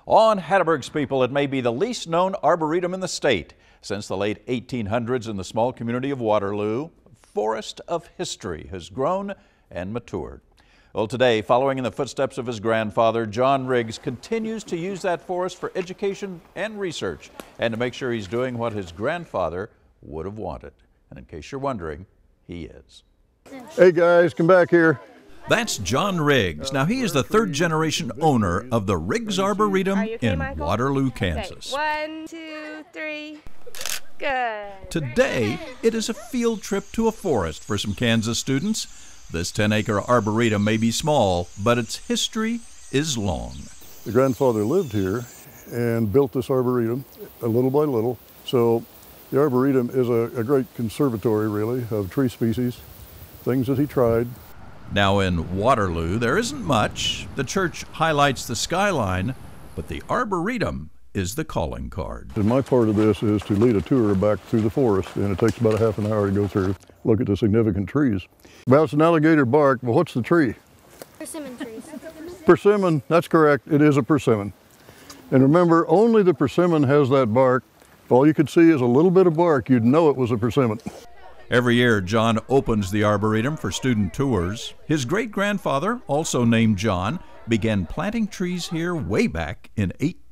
On Hatteberg's people, it may be the least known arboretum in the state. Since the late 1800s in the small community of Waterloo, a forest of history has grown and matured. Well, today, following in the footsteps of his grandfather, John Riggs continues to use that forest for education and research, and to make sure he's doing what his grandfather would have wanted. And in case you're wondering, he is. Hey guys, come back here. That's John Riggs. Now, he is the third-generation owner of the Riggs Arboretum in Waterloo, Kansas. Okay. 1, 2, 3. Good. Today, it is a field trip to a forest for some Kansas students. This 10-acre arboretum may be small, but its history is long. The grandfather lived here and built this arboretum little by little. So the arboretum is a great conservatory, really, of tree species, things that he tried. Now in Waterloo, there isn't much. The church highlights the skyline, but the Arboretum is the calling card. And my part of this is to lead a tour back through the forest, and it takes about a half an hour to go through, look at the significant trees. Well, it's an alligator bark, but what's the tree? Persimmon trees. Persimmon, that's correct, it is a persimmon. And remember, only the persimmon has that bark. If all you could see is a little bit of bark, you'd know it was a persimmon. Every year, John opens the Arboretum for student tours. His great-grandfather, also named John, began planting trees here way back in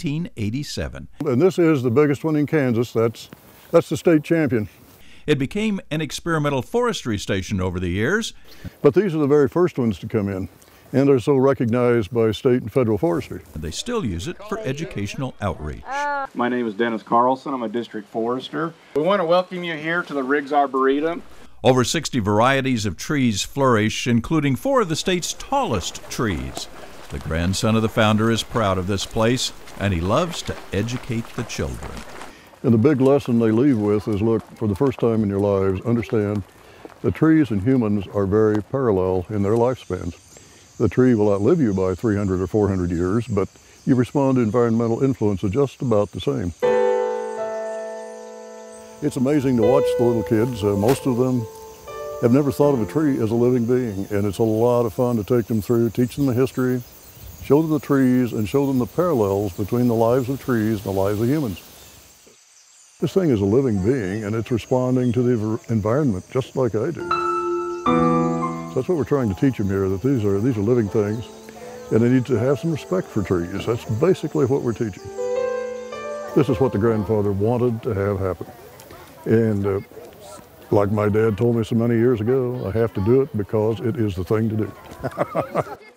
1887. And this is the biggest one in Kansas. That's the state champion. It became an experimental forestry station over the years. But these are the very first ones to come in, and they're so recognized by state and federal forestry. They still use it for educational outreach. My name is Dennis Carlson. I'm a district forester. We want to welcome you here to the Riggs Arboretum. Over 60 varieties of trees flourish, including 4 of the state's tallest trees. The grandson of the founder is proud of this place, and he loves to educate the children. And the big lesson they leave with is, look, for the first time in your lives, understand that trees and humans are very parallel in their lifespans. The tree will outlive you by 300 or 400 years, but you respond to environmental influences just about the same. It's amazing to watch the little kids. Most of them have never thought of a tree as a living being, and it's a lot of fun to take them through, teach them the history, show them the trees, and show them the parallels between the lives of trees and the lives of humans. This thing is a living being, and it's responding to the environment just like I do. So that's what we're trying to teach them here, that these are living things, and they need to have some respect for trees. That's basically what we're teaching. This is what the grandfather wanted to have happen. And like my dad told me so many years ago, I have to do it because it is the thing to do.